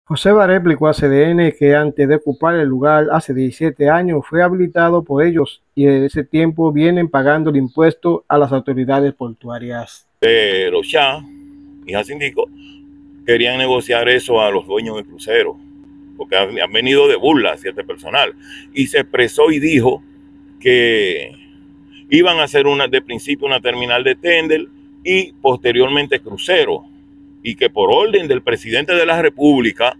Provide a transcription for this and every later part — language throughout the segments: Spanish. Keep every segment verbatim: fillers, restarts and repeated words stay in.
José Baré explicó a C D N que antes de ocupar el lugar hace diecisiete años fue habilitado por ellos y desde ese tiempo vienen pagando el impuesto a las autoridades portuarias. Pero ya, hija síndico, querían negociar eso a los dueños del crucero, porque han, han venido de burla hacia este personal. Y se expresó y dijo que iban a hacer una, de principio una terminal de tender y posteriormente crucero, y que por orden del presidente de la República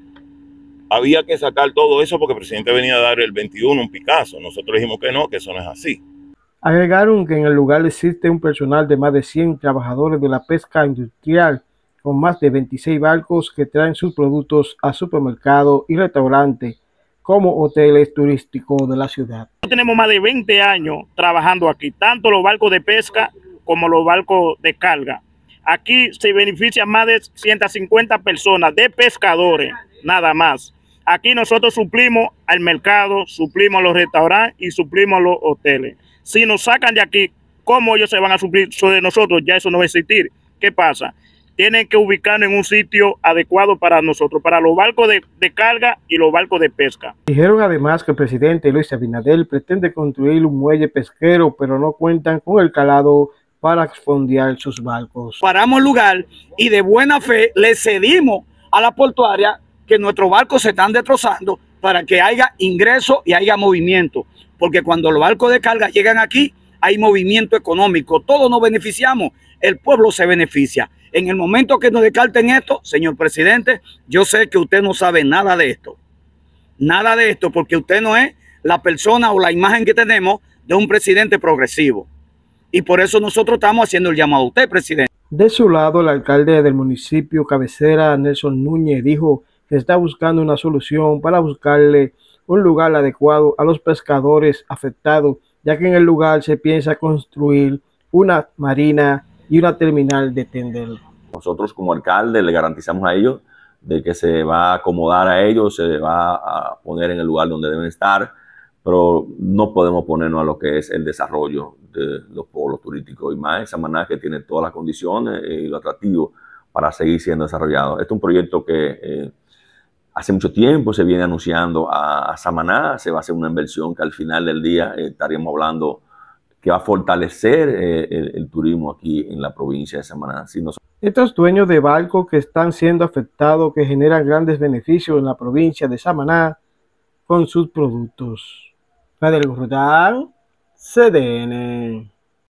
había que sacar todo eso porque el presidente venía a dar el veintiuno un Picasso. Nosotros dijimos que no, que eso no es así. Agregaron que en el lugar existe un personal de más de cien trabajadores de la pesca industrial, con más de veintiséis barcos que traen sus productos a supermercados y restaurantes, como hoteles turísticos de la ciudad. Tenemos más de veinte años trabajando aquí, tanto los barcos de pesca como los barcos de carga. Aquí se benefician más de ciento cincuenta personas de pescadores, nada más. Aquí nosotros suplimos al mercado, suplimos a los restaurantes y suplimos a los hoteles. Si nos sacan de aquí, ¿cómo ellos se van a suplir sobre nosotros? Ya eso no va a existir. ¿Qué pasa? Tienen que ubicarnos en un sitio adecuado para nosotros, para los barcos de, de carga y los barcos de pesca. Dijeron además que el presidente Luis Abinader pretende construir un muelle pesquero, pero no cuentan con el calado para fondear sus barcos. Paramos el lugar y de buena fe le cedimos a la portuaria que nuestros barcos se están destrozando para que haya ingreso y haya movimiento. Porque cuando los barcos de carga llegan aquí, hay movimiento económico. Todos nos beneficiamos, el pueblo se beneficia. En el momento que nos descarten esto, señor presidente, yo sé que usted no sabe nada de esto. Nada de esto, porque usted no es la persona o la imagen que tenemos de un presidente progresivo. Y por eso nosotros estamos haciendo el llamado a usted, presidente. De su lado, el alcalde del municipio cabecera, Nelson Núñez, dijo que está buscando una solución para buscarle un lugar adecuado a los pescadores afectados, ya que en el lugar se piensa construir una marina y una terminal de tender. Nosotros como alcalde le garantizamos a ellos de que se va a acomodar a ellos, se va a poner en el lugar donde deben estar, pero no podemos ponernos a lo que es el desarrollo de los pueblos turísticos y más Samaná, que tiene todas las condiciones y lo atractivo para seguir siendo desarrollado. Este es un proyecto que eh, hace mucho tiempo se viene anunciando a, a Samaná, se va a hacer una inversión que al final del día eh, estaríamos hablando que va a fortalecer eh, el, el turismo aquí en la provincia de Samaná. Si no... Estos dueños de barcos que están siendo afectados, que generan grandes beneficios en la provincia de Samaná con sus productos. Federico Rodán, C D N.